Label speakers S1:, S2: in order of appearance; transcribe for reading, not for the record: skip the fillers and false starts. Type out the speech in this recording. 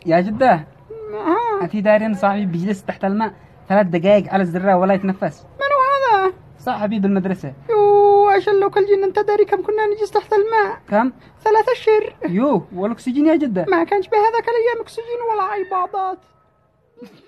S1: يا جدة أنتِ دارين صاحبي بيجلس تحت الماء 3 دقائق على الزرار ولا يتنفس.
S2: من هو هذا؟
S1: صاحبي بالمدرسة.
S2: يو أشلوك الجن، أنت داري كم كنا نجلس تحت الماء؟
S1: كم؟
S2: 3 أشهر.
S1: يو والأكسجين يا جدة.
S2: ما كانش بهذاك الأيام أكسجين ولا عيباضات.